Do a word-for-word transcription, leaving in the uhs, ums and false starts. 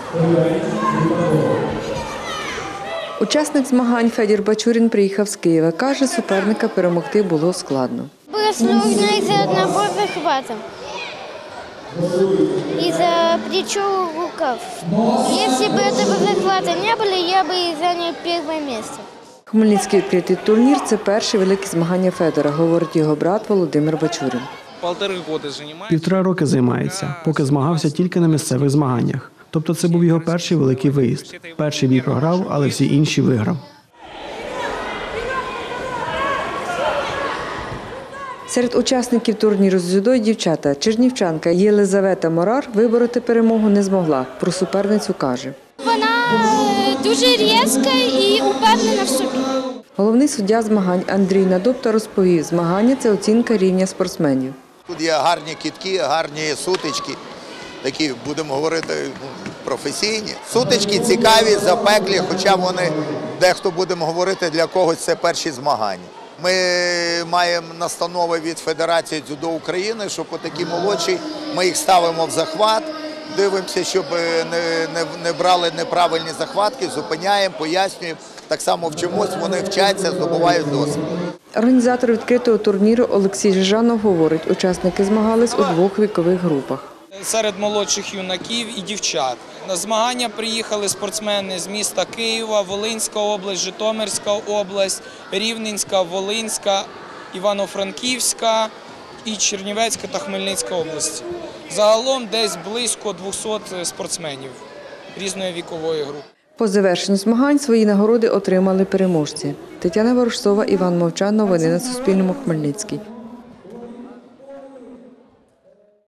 Учасник змагань Федір Бачурін приїхав з Києва. Каже, суперника перемогти було складно. Было сложно из-за одного захвата, из-за плечевых рукав. Если бы этого захвата не было, я бы занял первое место. Хмельницький відкритий турнір – це перші великі змагання Федора, говорить його брат Володимир Бачурін. Півтора роки займається, поки змагався тільки на місцевих змаганнях. Тобто це був його перший великий виїзд. Перший бій програв, але всі інші виграв. Серед учасників турніру з дзюдо – дівчата. Чернівчанка Єлизавета Морар вибороти перемогу не змогла. Про суперницю каже. Вона дуже різка і упевнена в собі. Головний суддя змагань Андрій Надопта розповів, змагання – це оцінка рівня спортсменів. Тут є гарні кидки, гарні сутички, такі, будемо говорити, професійні. Сутички цікаві, запеклі, хоча вони, дехто, будемо говорити, для когось це перші змагання. Ми маємо настанови від Федерації дзюдо України, що по такі молодші ми їх ставимо в захват, дивимося, щоб не, не, не брали неправильні захватки, зупиняємо, пояснюємо. Так само вчимось, вони вчаться, здобувають досвід. Організатор відкритого турніру Олексій Жижанов говорить, учасники змагались у двох вікових групах. Серед молодших юнаків і дівчат. На змагання приїхали спортсмени з міста Києва, Волинська область, Житомирська область, Рівненська, Волинська, Івано-Франківська і Чернівецька та Хмельницька області. Загалом десь близько двохсот спортсменів різної вікової групи. По завершенню змагань свої нагороди отримали переможці. Тетяна Ворожцова, Іван Мовчан. Новини на Суспільному. Хмельницький.